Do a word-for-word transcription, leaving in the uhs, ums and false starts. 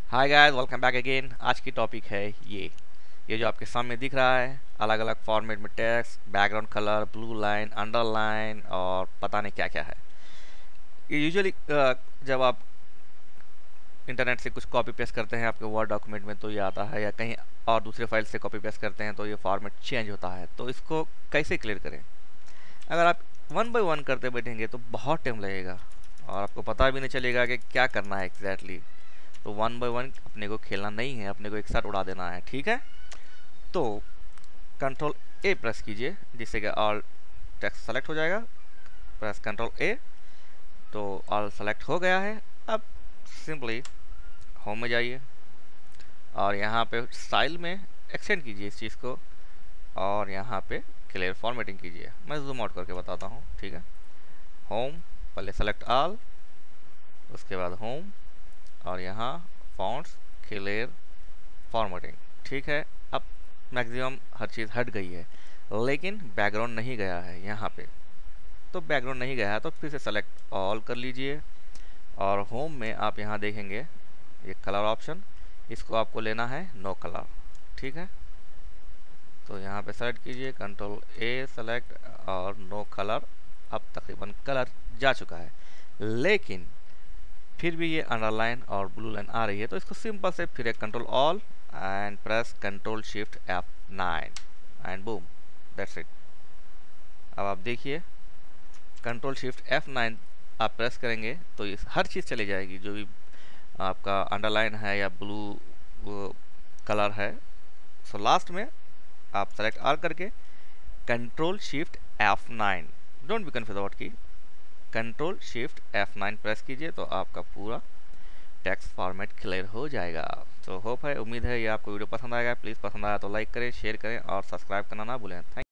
हाय guys, welcome back again. आज की topic है ये ये जो आपके सामने दिख रहा है, अलग अलग फॉर्मेट में text, background colour, blue line, underline और पता नहीं क्या क्या है। ये यूजुअली जब आप इंटरनेट से कुछ कॉपी पेस्ट करते हैं आपके वर्ड डॉक्यूमेंट में तो ये आता है, या कहीं और दूसरे फाइल से कॉपी पेस्ट करते हैं तो ये फॉर्मेट चेंज होता है। तो इसको कैसे क्लियर करें? अगर आप वन बाय वन करते बैठेंगे तो बहुत टाइम लगेगा और आपको पता भी नहीं चलेगा कि क्या करना है एग्जैक्टली। तो वन बाय वन अपने को खेलना नहीं है, अपने को एक साथ उड़ा देना है, ठीक है? तो कंट्रोल ए प्रेस कीजिए जिससे कि ऑल टेक्स्ट सेलेक्ट हो जाएगा। प्रेस कंट्रोल ए तो ऑल सेलेक्ट हो गया है। अब सिंपली होम में जाइए और यहाँ पे स्टाइल में एक्सटेंड कीजिए इस चीज़ को और यहाँ पे क्लियर फॉर्मेटिंग कीजिए। मैं जूम आउट करके बताता हूँ, ठीक है? होम, पहले सेलेक्ट ऑल, उसके बाद होम और यहाँ फॉन्ट्स, क्लियर फॉर्मेटिंग, ठीक है? अब मैक्सिमम हर चीज़ हट गई है लेकिन बैकग्राउंड नहीं गया है यहाँ पे। तो बैकग्राउंड नहीं गया है तो फिर से सेलेक्ट ऑल कर लीजिए और होम में आप यहाँ देखेंगे ये कलर ऑप्शन, इसको आपको लेना है नो कलर, ठीक है? तो यहाँ पे सेलेक्ट कीजिए, कंट्रोल ए सेलेक्ट और नो कलर। अब तकरीबन कलर जा चुका है लेकिन फिर भी ये अंडरलाइन और ब्लू लाइन आ रही है। तो इसको सिंपल से फिर एक control all and press control shift F nine and boom, that's it. अब आप देखिए कंट्रोल शिफ्ट एफ नाइन आप प्रेस करेंगे तो ये हर चीज़ चली जाएगी, जो भी आपका अंडरलाइन है या ब्लू कलर है। सो लास्ट में आप सेलेक्ट आर करके control shift F nine, don't be confuse about key, control shift F nine press कीजिए तो आपका पूरा टेक्स्ट फॉर्मेट क्लियर हो जाएगा। तो होप है, उम्मीद है ये आपको वीडियो पसंद आएगा। प्लीज़ पसंद आया तो लाइक करें, शेयर करें और सब्सक्राइब करना ना भूलें। थैंक